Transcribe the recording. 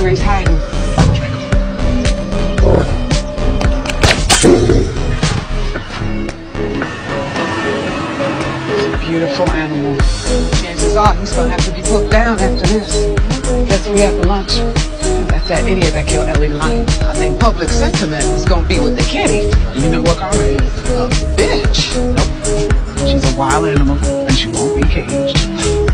where he's hiding. It's a beautiful animal. Chances are he's gonna have to be put down after this. Guess we have for lunch. That's that idiot that killed Ellie Lyons. I think public sentiment is gonna be what they can't eat. You know what Carmen is? A bitch. Nope. She's a wild animal and she won't be caged.